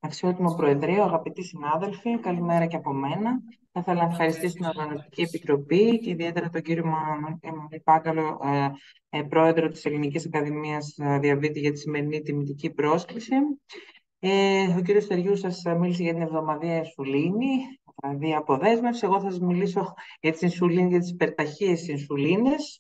Αξιότιμο Προεδρείο, αγαπητοί συνάδελφοι, καλημέρα και από μένα. Θα ήθελα να ευχαριστήσω την Οργανωτική Επιτροπή και ιδιαίτερα τον κύριο Εμμανουήλ Πάγκαλο, πρόεδρο της Ελληνικής Ακαδημίας Διαβήτη, για τη σημερινή τιμητική πρόσκληση. Ο κύριος Στεριού σας μίλησε για την εβδομαδιαία инσουλίνη, δηλαδή αποδέσμευση. Εγώ θα σας μιλήσω για τις инσουλίνες, για τις υπερταχείες инσουλίνες.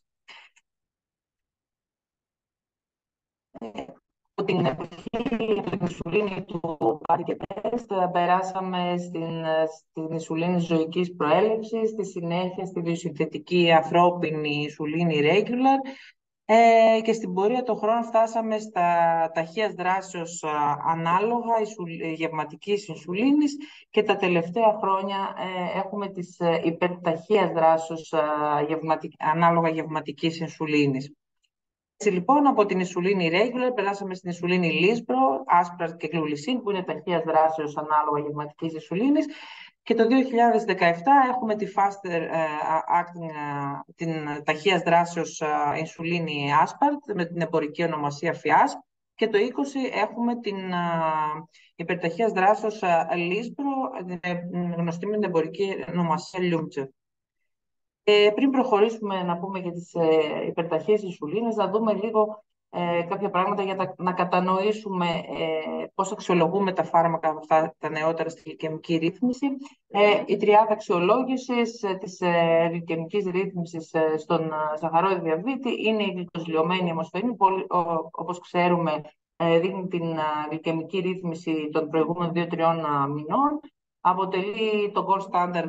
Από την εποχή του инσουλίνη του Πάρη και Τεστ περάσαμε στην инσουλίνη ζωικής προέλευσης, στη συνέχεια στη βιοσυνθετική ανθρώπινη инσουλίνη regular, και στην πορεία των χρόνων φτάσαμε στα ταχείας δράσεως ανάλογα γευματικής инσουλίνης και τα τελευταία χρόνια έχουμε τις υπερταχείας δράσεως ανάλογα γευματικής инσουλίνης. Έτσι λοιπόν, από την inσουλίνη regular περάσαμε στην inσουλίνη Lispro, Aspart και Glulisine, που είναι ταχείας δράσεως ανάλογα γευματικής inσουλίνης. Και το 2017 έχουμε τη faster acting, την ταχείας δράσεως inσουλίνη Aspart με την εμπορική ονομασία Fiasp. Και το 20 έχουμε την υπερταχείας δράσεως Lispro, γνωστή με την εμπορική ονομασία Lumce. Πριν προχωρήσουμε να πούμε για τις υπερταχείες инσουλίνες, να δούμε λίγο κάποια πράγματα για να κατανοήσουμε πώς αξιολογούμε τα φάρμακα αυτά τα νεότερα στη γλυκαιμική ρύθμιση. Η τριάδα αξιολόγησης της γλυκαιμικής ρύθμισης στον ζαχαρόδι διαβήτη είναι η γλυκοσλιωμένη αιμοσφαιρίνη, όπως ξέρουμε δείχνει την γλυκαιμική ρύθμιση των προηγούμενων 2-3 μηνών. Αποτελεί το gold standard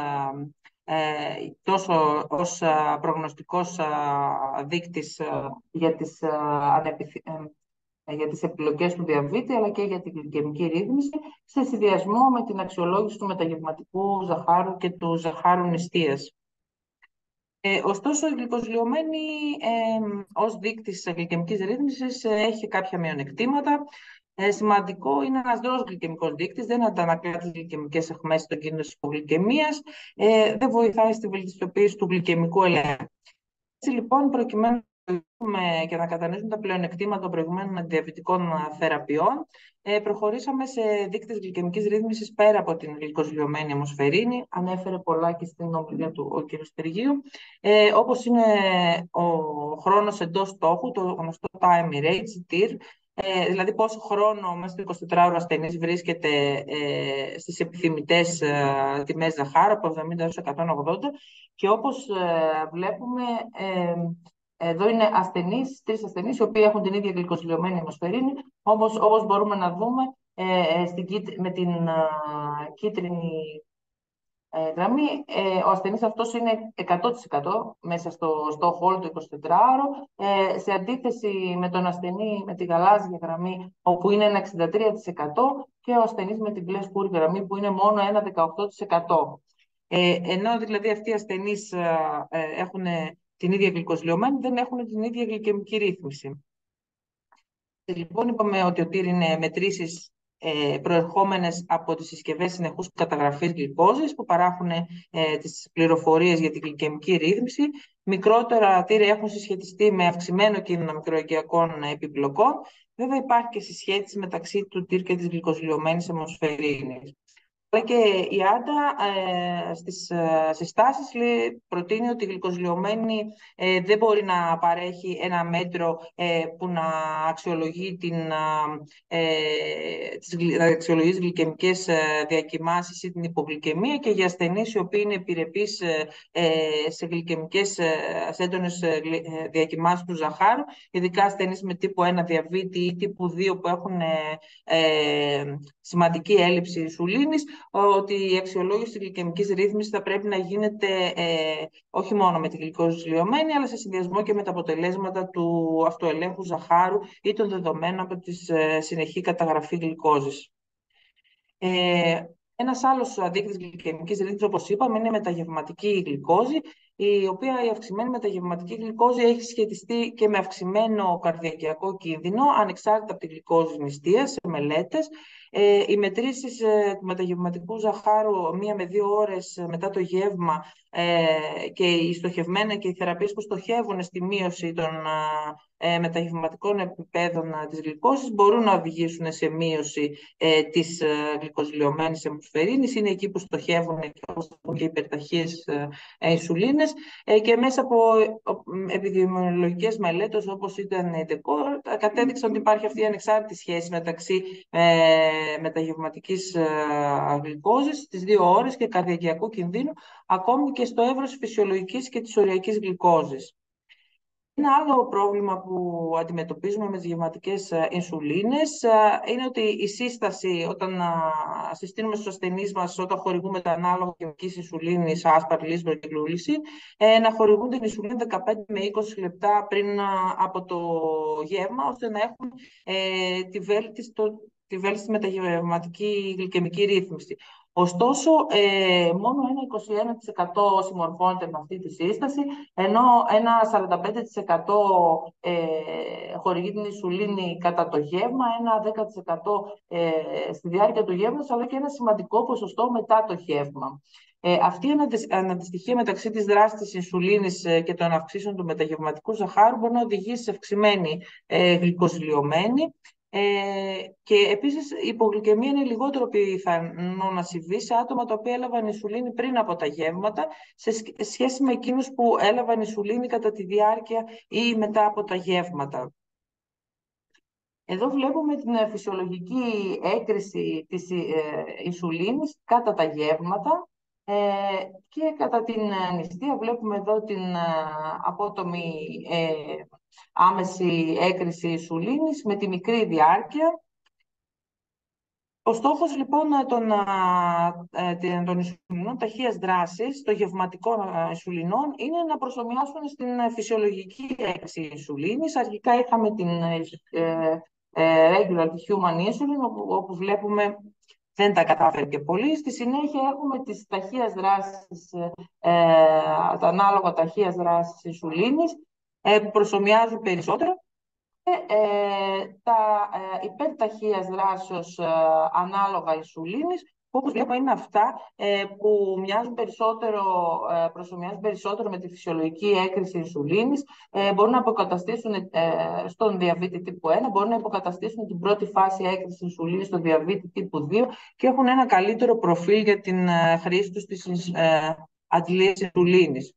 τόσο ως προγνωστικός δείκτης για τις επιλογές του διαβήτη, αλλά και για την γλυκαιμική ρύθμιση, σε συνδυασμό με την αξιολόγηση του μεταγευματικού ζαχάρου και του ζαχάρου νηστείας. Ωστόσο, η γλυκοσλιωμένη ως δείκτης γλυκαιμικής ρύθμισης έχει κάποια μειονεκτήματα. Σημαντικό είναι ένας δρός γλυκαιμικός δείκτης, δεν αντανακλά τις γλυκαιμικές αιχμές των κίνδυνων της υπογλυκαιμίας, δεν βοηθάει στη βελτιστοποίηση του γλυκαιμικού ελέγχου. Έτσι λοιπόν, προκειμένου και να κατανοήσουμε τα πλεονεκτήματα των προηγουμένων αντιδιαβητικών θεραπείων, προχωρήσαμε σε δείκτες γλυκαιμικής ρύθμισης πέρα από την γλυκοσλιωμένη αιμοσφαιρίνη. Ανέφερε πολλά και στην ομιλία του ο κ. Στεργίου, όπως είναι ο χρόνος εντός στόχου, το γνωστό time rate, TIR, δηλαδή πόσο χρόνο μέσα στο 24ωρο ασθενής βρίσκεται στις επιθυμητές τιμές ζαχάρου, από 70 έως 180, και όπως βλέπουμε, εδώ είναι τρεις ασθενείς οι οποίοι έχουν την ίδια γλυκοσλιωμένη αιμοσφαιρίνη, όπως μπορούμε να δούμε με την κίτρινη γραμμή, ο ασθενής αυτός είναι 100% μέσα στο στόχο όλο το 24ωρο, σε αντίθεση με τον ασθενή με τη γαλάζια γραμμή, όπου είναι ένα 63%, και ο ασθενής με την μπλε σκούρη γραμμή, που είναι μόνο ένα 18%. Ενώ δηλαδή αυτοί οι ασθενείς έχουν την ίδια γλυκοσλιωμένη, δεν έχουν την ίδια γλυκαιμική ρύθμιση. Λοιπόν, είπαμε ότι ο TIR είναι μετρήσεις προερχόμενες από τις συσκευές συνεχούς καταγραφής γλυκόζης που παράχουν τις πληροφορίες για την γλυκαιμική ρύθμιση. Μικρότερα TIR έχουν συσχετιστεί με αυξημένο κίνδυνο μικροοικιακών επιπλοκών. Βέβαια, υπάρχει και συσχέτιση μεταξύ του TIR και της γλυκοσλιωμένης αιμοσφαιρίνης. Αλλά και η Άντα στις συστάσεις προτείνει ότι η γλυκοσλιωμένη δεν μπορεί να παρέχει ένα μέτρο που να αξιολογεί τις γλυκαιμικές διακοιμάνσεις ή την υπογλυκαιμία, και για ασθενείς οι οποίοι είναι επιρρεπείς σε έντονες διακοιμάνσεις του ζαχάρου, ειδικά ασθενείς με τύπου 1 διαβήτη ή τύπου 2 που έχουν σημαντική έλλειψη инσουλίνης, ότι η αξιολόγηση της γλυκαιμικής ρύθμισης θα πρέπει να γίνεται όχι μόνο με τη γλυκοσλιωμένη, αλλά σε συνδυασμό και με τα αποτελέσματα του αυτοελέγχου ζαχάρου ή των δεδομένων από τη συνεχή καταγραφή γλυκόζης. Ένας άλλος δείκτης γλυκαιμικής ρύθμισης, όπως είπαμε, είναι η μεταγευματική γλυκόζη, η οποία η αυξημένη μεταγευματική γλυκόζη έχει σχετιστεί και με αυξημένο καρδιακιακό κίνδυνο, ανεξάρτητα από τη γλυκόζη νηστείας, σε μελέτες. Οι μετρήσεις του μεταγευματικού ζαχάρου 1 με 2 ώρες μετά το γεύμα και οι στοχευμένα και οι θεραπείες που στοχεύουν στη μείωση των μεταγευματικών επιπέδων της γλυκόσης μπορούν να οδηγήσουν σε μείωση της γλυκοσυλιωμένης αιμοσφαιρίνης. Είναι εκεί που στοχεύουν και οι υπερταχείες ινσουλίνες και μέσα από επιδημιολογικές μελέτες όπως ήταν η DECOR κατέδειξαν ότι υπάρχει αυτή η ανεξάρτητη σχέση μεταξύ μεταγευματικής γλυκόζης στις 2 ώρες και καρδιακιακού κινδύνου, ακόμη και στο εύρος φυσιολογικής και της οριακής γλυκόζης. Ένα άλλο πρόβλημα που αντιμετωπίζουμε με τις γευματικές ινσουλίνες είναι ότι η σύσταση, όταν συστήνουμε στους ασθενείς μας, όταν χορηγούμε τα ανάλογα γευματικής ινσουλίνης, άσπαρ, λίσβρο και γλούλισιν, να χορηγούν την ινσουλίνη 15 με 20 λεπτά πριν από το γεύμα, ώστε να έχουν τη βέλτιστη μεταγευματική γλυκαιμική ρύθμιση. Ωστόσο, μόνο ένα 21% συμμορφώνεται με αυτή τη σύσταση, ενώ ένα 45% χορηγεί την ινσουλίνη κατά το γεύμα, ένα 10% στη διάρκεια του γεύματος, αλλά και ένα σημαντικό ποσοστό μετά το γεύμα. Αυτή η αναντιστοιχία μεταξύ της δράσης της ινσουλίνης και των αυξήσεων του μεταγευματικού ζαχάρου μπορεί να οδηγήσει σε αυξημένη γλυκοσυλιωμένη. Και επίσης η υπογλυκαιμία είναι λιγότερο πιθανό να συμβεί σε άτομα τα οποία έλαβαν ινσουλίνη πριν από τα γεύματα σε σχέση με εκείνους που έλαβαν ινσουλίνη κατά τη διάρκεια ή μετά από τα γεύματα. Εδώ βλέπουμε την φυσιολογική έκρηση της ινσουλίνης κατά τα γεύματα και κατά την νηστεία βλέπουμε εδώ την απότομη άμεση έκρηση ινσουλίνης με τη μικρή διάρκεια. Ο στόχος λοιπόν των ινσουλινών ταχείας δράσης, των γευματικών ινσουλινών, είναι να προσομοιάσουν στην φυσιολογική έκρηση ινσουλίνης. Αρχικά είχαμε την regular human insulin, όπου βλέπουμε δεν τα κατάφερε και πολύ. Στη συνέχεια έχουμε τις ταχείας δράσης, τα ανάλογα ταχείας δράσης ινσουλίνης, που προσομοιάζουν περισσότερο. Τα υπερταχείας δράσεως ανάλογα ινσουλίνης, που όπως βλέπουμε είναι αυτά που προσομοιάζουν περισσότερο με τη φυσιολογική έκρηση ινσουλίνης, μπορούν να αποκαταστήσουν στον διαβήτη τύπου 1, μπορούν να αποκαταστήσουν την πρώτη φάση έκρησης ινσουλίνης στον διαβήτη τύπου 2 και έχουν ένα καλύτερο προφίλ για την χρήση τους στις αντιλίες ινσουλίνης.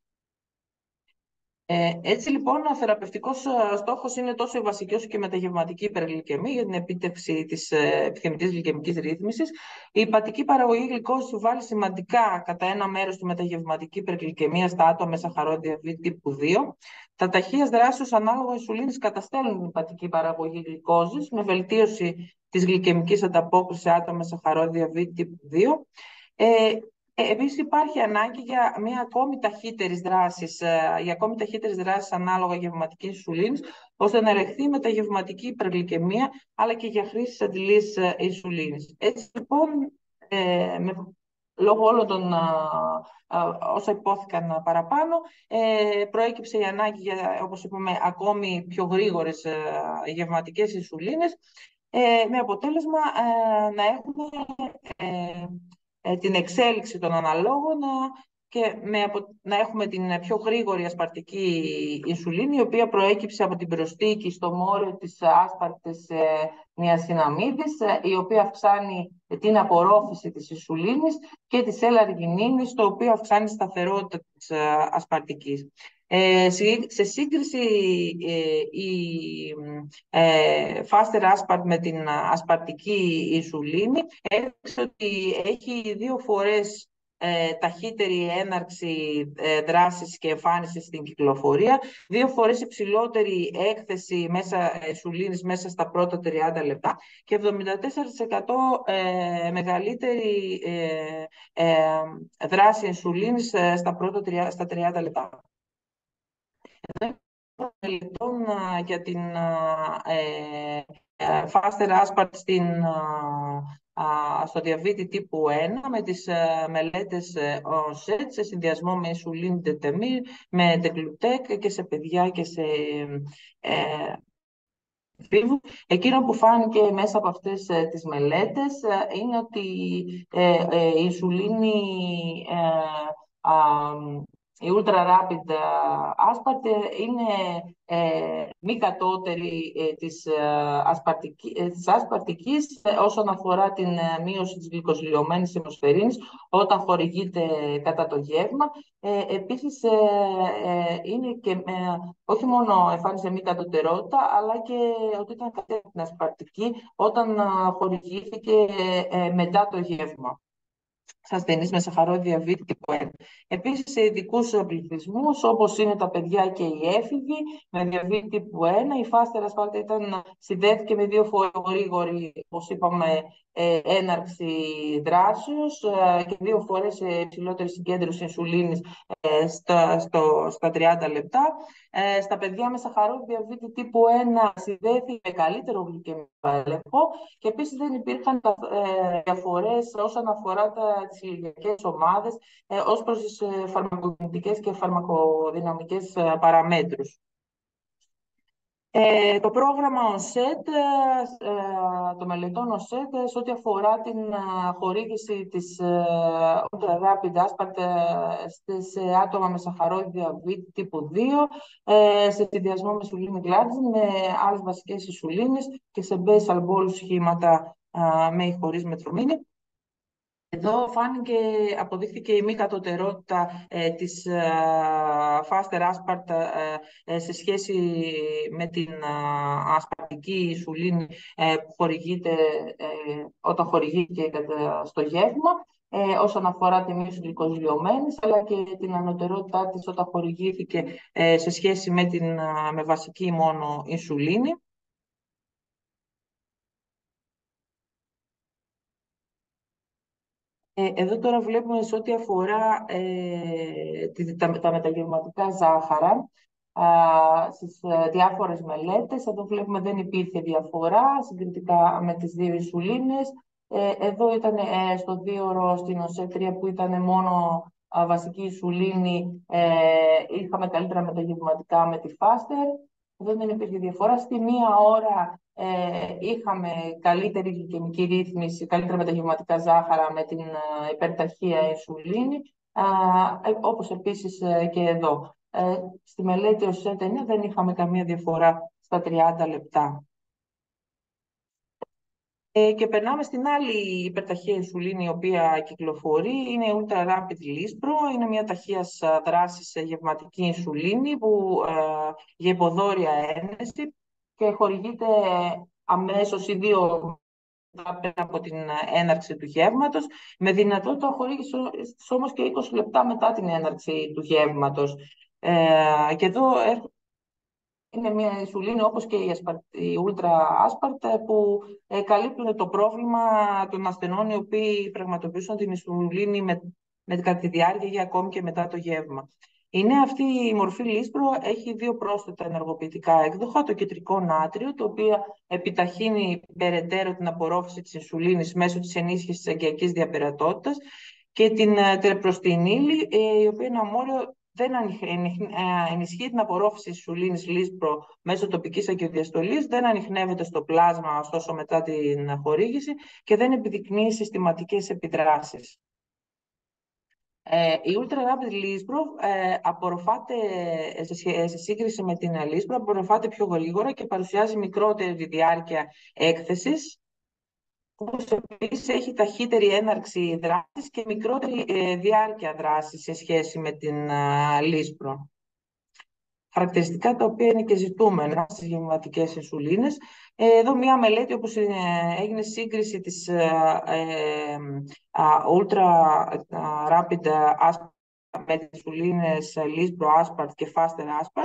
Έτσι λοιπόν, ο θεραπευτικός στόχος είναι τόσο η βασική όσο και η μεταγευματική υπεργλυκαιμία για την επίτευξη της επιθυμητής γλυκαιμικής ρύθμισης. Η υπατική παραγωγή γλυκόζης συμβάλλει σημαντικά κατά ένα μέρος στη μεταγευματική υπεργλυκαιμία στα άτομα με σαχαρόδι διαβήτη τύπου 2. Τα ταχείας δράσεως ανάλογα ινσουλίνης καταστέλνουν την υπατική παραγωγή γλυκόζης με βελτίωση της γλυκαιμικής ανταπόκρισης σε άτομα με σαχαρόδι διαβήτη τύπου 2. Επίσης υπάρχει ανάγκη για ακόμη ταχύτερης δράσης ανάλογα γευματικής ινσουλίνης, ώστε να ελεγχθεί η μεταγευματική υπεργλυκαιμία, αλλά και για χρήση αντιλής ινσουλίνης. Έτσι λοιπόν, λόγω όλων των όσα υπόθηκαν παραπάνω, προέκυψε η ανάγκη για, όπως είπαμε, ακόμη πιο γρήγορες γευματικές ινσουλίνες, με αποτέλεσμα να έχουμε την εξέλιξη των αναλόγων και να έχουμε την πιο γρήγορη ασπαρτική ινσουλίνη, η οποία προέκυψε από την προσθήκη στο μόριο της άσπαρτης νιασιναμίδης, η οποία αυξάνει την απορρόφηση της ινσουλίνης και της L-αργινίνης, το οποίο αυξάνει τη σταθερότητα της ασπαρτικής. Σε σύγκριση η faster aspart με την ασπαρτική ινσουλίνη έδειξε ότι έχει 2 φορές ταχύτερη έναρξη δράσης και εμφάνισης στην κυκλοφορία, 2 φορές υψηλότερη έκθεση ινσουλίνης μέσα στα πρώτα 30 λεπτά και 74% μεγαλύτερη δράση ινσουλίνης στα 30 λεπτά. Μελετών για την faster aspart στο διαβήτη τύπου 1 με τις μελέτες ONSET σε συνδυασμό με insulin detemir, με deglutec και σε παιδιά και σε φίβους. Εκείνο που φάνηκε μέσα από αυτές τις μελέτες είναι ότι η ινσουλίνη η Ultra Rapid Aspart είναι μη κατώτερη της ασπαρτικής όσον αφορά την μείωση της γλυκοσυλιωμένης αιμοσφαιρίνης όταν χορηγείται κατά το γεύμα. Επίσης, είναι και όχι μόνο εμφάνισε μη κατωτερότητα, αλλά και ότι ήταν κατά την ασπαρτική όταν χορηγήθηκε μετά το γεύμα σε ασθενείς με σαχαρόδι διαβήτη τύπου 1. Επίσης, σε ειδικούς πληθυσμούς, όπως είναι τα παιδιά και οι έφηβοι με διαβήτη τύπου 1, η Faster Aspart συνδέθηκε με 2 φορές γρήγορη, όπως είπαμε, έναρξη δράσεως και 2 φορές υψηλότερη συγκέντρωση ινσουλίνης στα 30 λεπτά. Στα παιδιά με σαχαρόδι διαβήτη τύπου 1 συνδέθηκε με καλύτερο γλυκαιμικό έλεγχο και επίσης δεν υπήρχαν διαφορές όσον αφορά τις ηλικιακές ομάδες ως προς τις φαρμακοκινητικές και φαρμακοδυναμικές παραμέτρους. Το πρόγραμμα OSET, το μελετών OSET, σε ό,τι αφορά την χορήγηση της Ultra Rapid Aspart σε άτομα με σαχαρόδι διαβήτη τύπου 2, σε συνδυασμό με σουλίνη glargine, με άλλες βασικές ινσουλίνες και σε basal bolus σχήματα με ή χωρίς μετρομίνη. Εδώ αποδείχθηκε η μη κατωτερότητα της Faster Aspart σε σχέση με την ασπαρτική ινσουλίνη που χορηγείται όταν χορηγείται στο γεύμα, όσον αφορά τη μείωση γλυκοζηλιωμένης, αλλά και την ανωτερότητά της όταν χορηγήθηκε σε σχέση με βασική μόνο ινσουλίνη. Εδώ τώρα βλέπουμε σε ό,τι αφορά τα μεταγευματικά ζάχαρα στις διάφορες μελέτες. Εδώ βλέπουμε δεν υπήρχε διαφορά συγκριτικά με τις δύο ινσουλίνες. Εδώ ήταν στο 2ωρο στην ΟΣΕ3 που ήταν μόνο βασική ινσουλίνη, είχαμε καλύτερα μεταγευματικά με τη Faster. Εδώ δεν υπήρχε διαφορά. Στη 1 ώρα είχαμε καλύτερη γλυκαιμική ρύθμιση, καλύτερα μεταγευματικά ζάχαρα με την υπερταχεία ινσουλίνη, όπως επίσης και εδώ. Στη μελέτη ως ΣΕΤ9 δεν είχαμε καμία διαφορά στα 30 λεπτά. Και περνάμε στην άλλη υπερταχεία ινσουλίνη η οποία κυκλοφορεί, είναι η Ultra Rapid Lispro. Είναι μια ταχείας δράσης γευματική ινσουλίνη για υποδόρια ένεση και χορηγείται αμέσως ή 2 πριν από την έναρξη του γεύματος, με δυνατότητα χορήγησης όμως και 20 λεπτά μετά την έναρξη του γεύματος. Και εδώ είναι μια ινσουλίνη όπως και η Ultra Aspart που καλύπτουν το πρόβλημα των ασθενών οι οποίοι πραγματοποιούσαν την ινσουλίνη κατά τη διάρκεια ή ακόμη και μετά το γεύμα. Η νέα αυτή η μορφή Lispro έχει 2 πρόσθετα ενεργοποιητικά έκδοχα, το κεντρικό νάτριο, το οποίο επιταχύνει περαιτέρω την απορρόφηση της ινσουλίνης μέσω της ενίσχυσης της αγκιακής διαπερατότητας, και την τρεπροστινίλη, η οποία είναι αμόριο, δεν ενισχύει την απορρόφηση της ινσουλίνης Lispro μέσω τοπικής αγκιοδιαστολής, δεν ανιχνεύεται στο πλάσμα ωστόσο μετά την χορήγηση και δεν επιδεικνύει συστηματικές επιδράσεις. Η Ultra Rapid Lispro απορροφάται, σε σύγκριση με την Lispro, απορροφάται πιο γρήγορα και παρουσιάζει μικρότερη διάρκεια έκθεσης, όπως επίσης έχει ταχύτερη έναρξη δράσης και μικρότερη διάρκεια δράσης σε σχέση με την Lispro. Χαρακτηριστικά τα οποία είναι και ζητούμενα στις γευματικές ινσουλίνες. Εδώ μια μελέτη όπως έγινε σύγκριση της Ultra Rapid Aspart με τις ινσουλίνες Lispro Aspart και Faster Aspart.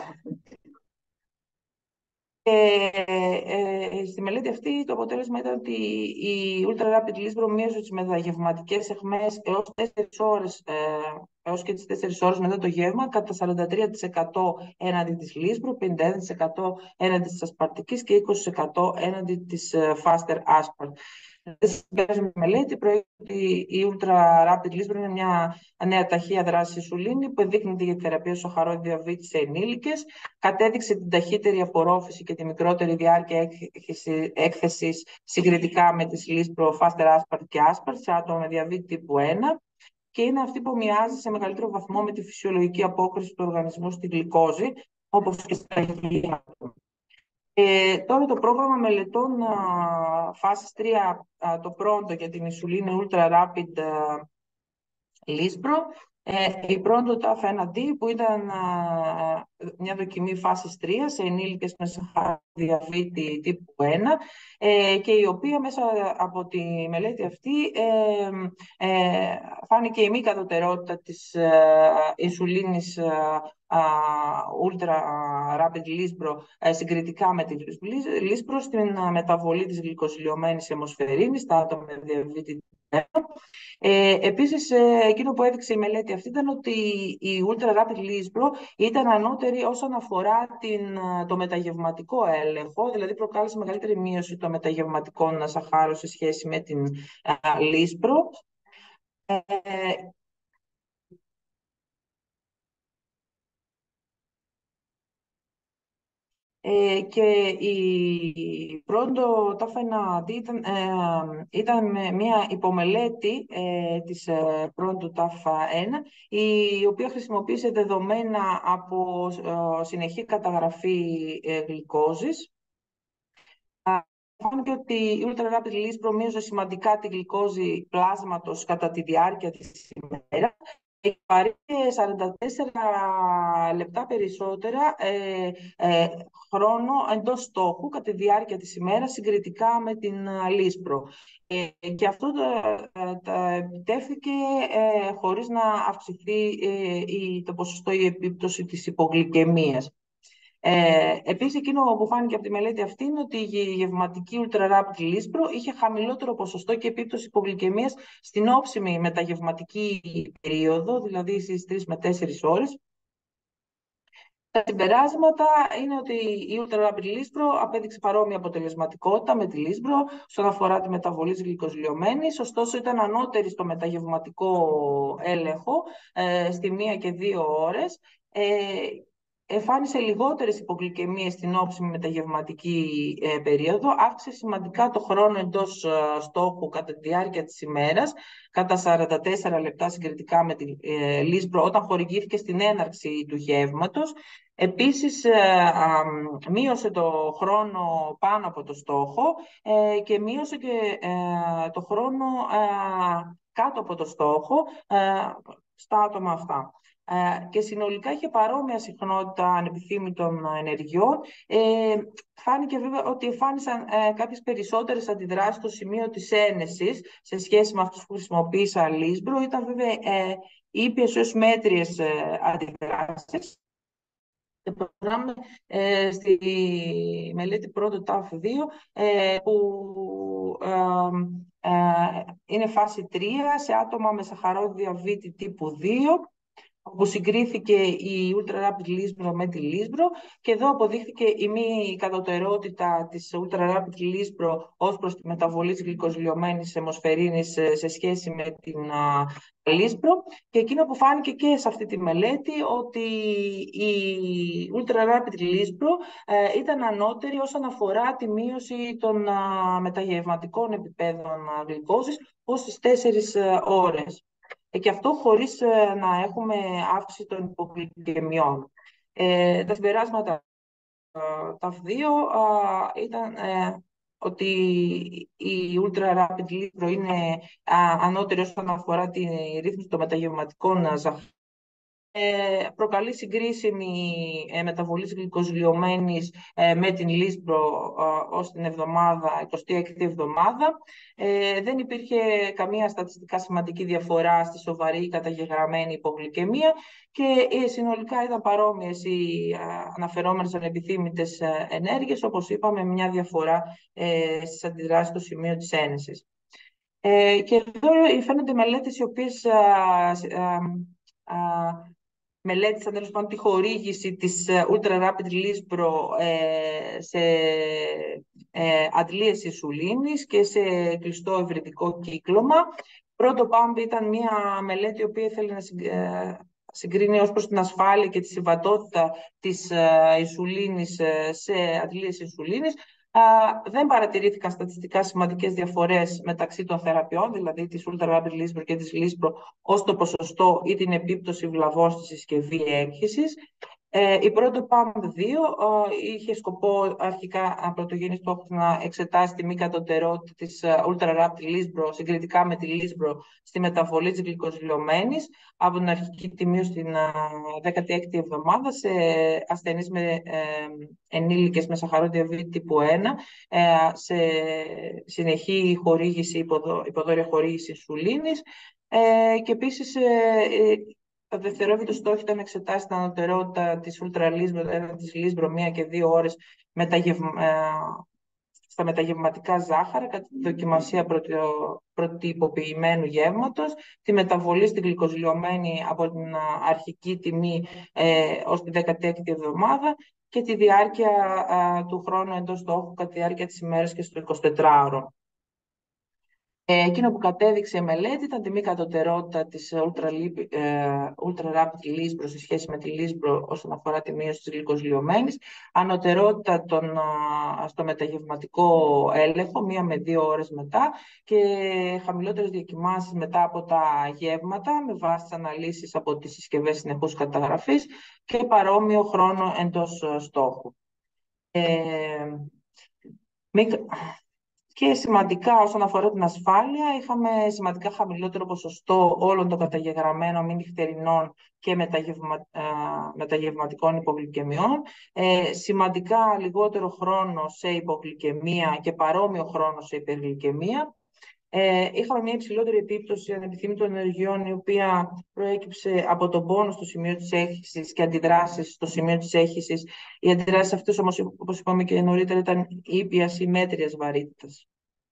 Στη μελέτη αυτή το αποτέλεσμα ήταν ότι η Ultra Rapid Lispro μείωσε τις μεταγευματικές αιχμές έως και τις 4 ώρες μετά το γεύμα κατά 43% έναντι της Lispro, 51% έναντι της ασπαρτικής και 20% έναντι της Faster Aspart. Στην μελέτη προέκυψε ότι η Ultra Rapid Lispro είναι μια νέα ταχεία δράση ινσουλίνη που εδείκνυται για τη θεραπεία σαχαρόδι διαβήτη σε ενήλικες, κατέδειξε την ταχύτερη απορρόφηση και τη μικρότερη διάρκεια έκθεσης συγκριτικά με τις Lispro, Faster Aspart και Aspart σε άτομα με διαβήτη τύπου 1. και είναι αυτή που μοιάζει σε μεγαλύτερο βαθμό με τη φυσιολογική απόκριση του οργανισμού στη γλυκόζη, όπως και στα υγεία. Τώρα το πρόγραμμα μελετών φάσης 3, το πρώτο για την ινσουλίνη Ultra Rapid Lispro, η πρώτο TAF1D που ήταν μια δοκιμή φάσης 3 σε ενήλικες με σαχαροδιαβήτη τύπου 1 και η οποία μέσα από τη μελέτη αυτή φάνηκε η μη κατωτερότητα της ινσουλίνης Ultra Rapid Lispro συγκριτικά με τη Lispro στην μεταβολή της γλυκοσυλιωμένης αιμοσφαιρίνης στα άτομα με διαβήτη 1. Επίσης, εκείνο που έδειξε η μελέτη αυτή ήταν ότι η Ultra Rapid Lispro ήταν ανώτερη όσον αφορά το μεταγευματικό έλεγχο, δηλαδή προκάλεσε μεγαλύτερη μείωση των μεταγευματικών σαχάρων σε σχέση με την Lispro. Και η πρώτο TAF1D ήταν μια υπομελέτη της πρώτου TAF1, η οποία χρησιμοποίησε δεδομένα από συνεχή καταγραφή γλυκόζης. Φάνηκε ότι η Ultra Rapid Lispro μείωσε σημαντικά τη γλυκόζη πλάσματος κατά τη διάρκεια της ημέρας. Παρήγε 44 λεπτά περισσότερα χρόνο εντός στόχου κατά τη διάρκεια της ημέρας συγκριτικά με την Lispro. Και αυτό επιτεύχθηκε χωρίς να αυξηθεί το ποσοστό ή η επίπτωση της υπογλυκαιμίας. Επίσης, εκείνο που φάνηκε από τη μελέτη αυτή είναι ότι η γευματική Ultra Rapid Lispro είχε χαμηλότερο ποσοστό και επίπτωση υπογλυκαιμίας στην όψιμη μεταγευματική περίοδο, δηλαδή στις 3 με 4 ώρες. Τα συμπεράσματα είναι ότι η Ultra Rapid Lispro απέδειξε παρόμοια αποτελεσματικότητα με τη Lispro όσον αφορά τη μεταβολή της γλυκοσυλιωμένης, ωστόσο ήταν ανώτερη στο μεταγευματικό έλεγχο στη 1 και 2 ώρες. Εμφάνισε λιγότερες υπογλυκαιμίες στην όψιμη μεταγευματική περίοδο, αύξησε σημαντικά το χρόνο εντός στόχου κατά τη διάρκεια της ημέρας, κατά 44 λεπτά συγκριτικά με τη Lispro όταν χορηγήθηκε στην έναρξη του γεύματος. Επίσης, μείωσε το χρόνο πάνω από το στόχο και μείωσε και το χρόνο κάτω από το στόχο στα άτομα αυτά. Και συνολικά είχε παρόμοια συχνότητα ανεπιθύμητων ενεργειών. Φάνηκε βέβαια ότι εμφάνισαν κάποιες περισσότερες αντιδράσεις στο σημείο της ένεσης σε σχέση με αυτούς που χρησιμοποίησαν Lispro. Ήταν βέβαια ήπιες έως μέτριες αντιδράσεις. Προχωράμε στη μελέτη πρώτο TAF2 που είναι φάση 3 σε άτομα με σαχαρώδη διαβήτη τύπου 2, όπου συγκρίθηκε η Ultra Rapid Lispro με τη Lispro και εδώ αποδείχθηκε η μη κατωτερότητα της Ultra Rapid Lispro ως προς τη μεταβολή της γλυκοσυλιωμένης αιμοσφαιρίνης σε σχέση με την Lispro, και εκείνο που φάνηκε και σε αυτή τη μελέτη ότι η Ultra Rapid Lispro ήταν ανώτερη όσον αφορά τη μείωση των μεταγευματικών επιπέδων γλυκόζης ως στις 4 ώρες. Και αυτό χωρίς να έχουμε αύξηση των υπογλυκαιμιών. Τα συμπεράσματα TAF2 ήταν ότι η Ultra Rapid Lispro είναι ανώτερη όσον αφορά τη ρύθμιση των μεταγευματικών ζαχάρων. Προκαλεί συγκρίσιμη μεταβολή γλυκοσυλιωμένης με την Lispro ως την 26η εβδομάδα. Δεν υπήρχε καμία στατιστικά σημαντική διαφορά στη σοβαρή καταγεγραμμένη υπογλυκαιμία και συνολικά ήταν παρόμοιες οι αναφερόμενες ανεπιθύμητες ενέργειες, όπως είπαμε, μια διαφορά στις αντιδράσεις στο σημείο της ένεσης. Και εδώ φαίνονται μελέτες οι οποίες μελέτησαν τέλος πάντων τη χορήγηση της Ultra Rapid Lispro σε αντλίες ινσουλίνης και σε κλειστό ευρυδικό κύκλωμα. Πρώτο PAMP ήταν μια μελέτη η οποία ήθελε να συγκρίνει ως προς την ασφάλεια και τη συμβατότητα της ινσουλίνης σε αντλίες ινσουλίνης. Δεν παρατηρήθηκαν στατιστικά σημαντικές διαφορές μεταξύ των θεραπείων, δηλαδή της Ultra Rapid Lispro και της Lispro, ως το ποσοστό ή την επίπτωση βλαβών στη συσκευή έκχυσης. Η πρώτη PAM2 είχε σκοπό αρχικά πρωτογενή στόχο να εξετάσει τη μη κατωτερότητα της Ultra Rapid Lispro συγκριτικά με τη Lispro στη μεταβολή της γλυκοζηλιωμένης από την αρχική τιμή στην 16η εβδομάδα σε ασθενείς με ενήλικες με σαχαρόδιαβήτη τύπου 1, σε συνεχή χορήγηση, υποδόρια χορήγηση 인σουλίνης, και επίσης το δευτερεύοντο στόχο ήταν να εξετάσει την ανωτερότητα της Ultra Lispro, της Lispro 1 και 2 ώρες στα μεταγευματικά ζάχαρα κατά τη δοκιμασία πρωτοτυποποιημένου γεύματος, τη μεταβολή στην γλυκοζηλιωμένη από την αρχική τιμή ως τη 16η εβδομάδα και τη διάρκεια του χρόνου εντός στόχου κατά τη διάρκεια της ημέρας και στο 24ωρο. Εκείνο που κατέδειξε η μελέτη ήταν τη μη κατωτερότητα της Ultra Rapid Lispro σε σχέση με τη Lispro όσον αφορά τη μείωση της γλυκοζηλιωμένης, ανωτερότητα στο μεταγευματικό έλεγχο 1 με 2 ώρες μετά και χαμηλότερες διακοιμάνσεις μετά από τα γεύματα με βάση τις αναλύσεις από τις συσκευές συνεχούς καταγραφής και παρόμοιο χρόνο εντός στόχου. Και σημαντικά όσον αφορά την ασφάλεια, είχαμε σημαντικά χαμηλότερο ποσοστό όλων των καταγεγραμμένων μη νυχτερινών και μεταγευματικών υπογλυκαιμιών, σημαντικά λιγότερο χρόνο σε υπογλυκαιμία και παρόμοιο χρόνο σε υπεργλυκαιμία. Είχαμε μια υψηλότερη επίπτωση ανεπιθύμητων ενεργειών, η οποία προέκυψε από τον πόνο στο σημείο της έγχυσης και αντιδράσεις στο σημείο της έγχυσης. Οι αντιδράσεις αυτές, όμως, όπως είπαμε και νωρίτερα, ήταν ήπιας ή μέτριας βαρύτητας.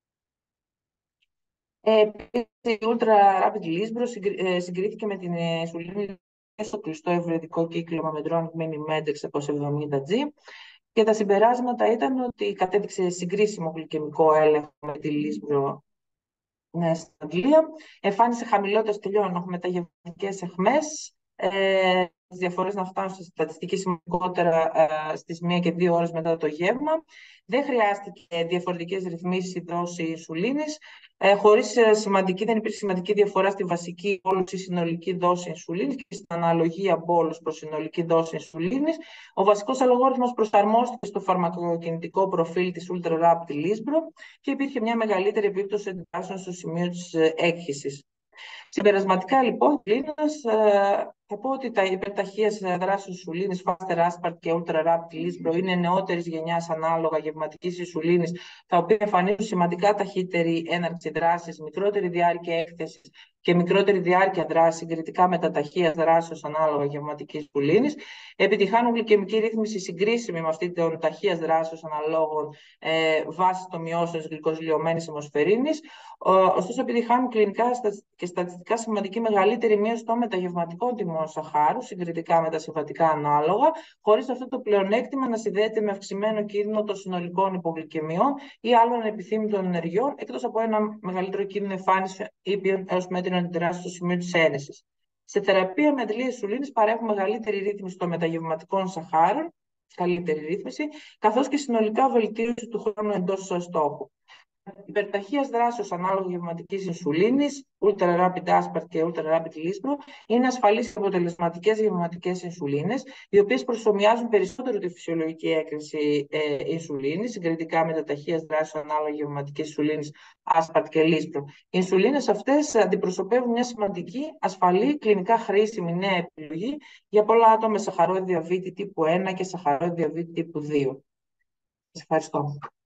Η Ultra Rapid Lispro συγκρίθηκε με την insulin στο κλειστό ευρετικό κύκλωμα με Medtronic Mini Med 670G. Και τα συμπεράσματα ήταν ότι κατέδειξε συγκρίσιμο γλυκαιμικό έλεγχο με τη Lispro στην Αγγλία. Εμφάνισε χαμηλότερες τελειών μεταγευματικές αιχμές, τις διαφορές να φτάνουν στη στατιστική σημαντικότερα στις 1 και 2 ώρες μετά το γεύμα. Δεν χρειάστηκε διαφορετικές ρυθμίσεις η δόση ινσουλίνης. Δεν υπήρξε σημαντική διαφορά στη βασική μπόλους ή συνολική δόση ινσουλίνης και στην αναλογία μπόλους προς συνολική δόση ινσουλίνης. Ο βασικός αλγόριθμος προσαρμόστηκε στο φαρμακοκινητικό προφίλ της Ultra Rapid Lispro και υπήρχε μια μεγαλύτερη επίπτωση εντάσσεων στο σημείο της έκχυσης. Συμπερασματικά, λοιπόν, κλείνοντας, θα πω ότι τα υπερταχείας δράσεις ινσουλίνης Faster Aspart και Ultra Rapid Lispro είναι νεότερης γενιάς ανάλογα γευματικής ινσουλίνης, τα οποία εμφανίζουν σημαντικά ταχύτερη έναρξη δράσης, μικρότερη διάρκεια έκθεσης και μικρότερη διάρκεια δράσης συγκριτικά με τα ταχείας δράσεως ανάλογα γευματικής ινσουλίνης. Επιτυχάνουν γλυκαιμική ρύθμιση συγκρίσιμη με αυτή των ταχείας δράσεως αναλόγων βάσει των μειώσεων γλυκοζηλιωμένης αιμοσφαιρίνης. Ωστόσο, επιτυχάνουν κλινικά και στατιστικά σημαντική μεγαλύτερη μείωση των μεταγευματικών τιμών σαχάρου συγκριτικά με τα συμβατικά ανάλογα, χωρίς αυτό το πλεονέκτημα να συνδέεται με αυξημένο κίνδυνο των συνολικών υπογλυκαιμιών ή άλλων ανεπιθύμητων ενεργειών, εκτός από ένα μεγαλύτερο κίνδυνο εμφάνιση ήπιων έως μέτρων αντιδράσεων στο σημείο της ένεσης. Σε θεραπεία με αντλία ινσουλίνης παρέχουν μεγαλύτερη ρύθμιση των μεταγευματικών σαχάρων, καλύτερη ρύθμιση, καθώς και συνολικά βελτίωση του χρόνου εντός στόχου. Υπερταχείας δράσεως ανάλογα γευματικής ινσουλίνης, Ultra Rapid Aspart και Ultra Rapid Lispro, είναι ασφαλείς και αποτελεσματικές γευματικές ινσουλίνες, οι οποίες προσομοιάζουν περισσότερο τη φυσιολογική έκρηση ινσουλίνης, συγκριτικά με τα ταχείας δράσεως ανάλογα γευματικής ινσουλίνης Aspart και Lispro. Οι ινσουλίνες αυτές αντιπροσωπεύουν μια σημαντική, ασφαλή, κλινικά χρήσιμη νέα επιλογή για πολλά άτομα με σαχαρόδη διαβήτη τύπου 1 και σαχαρόδη διαβήτη τύπου 2. Σας ευχαριστώ.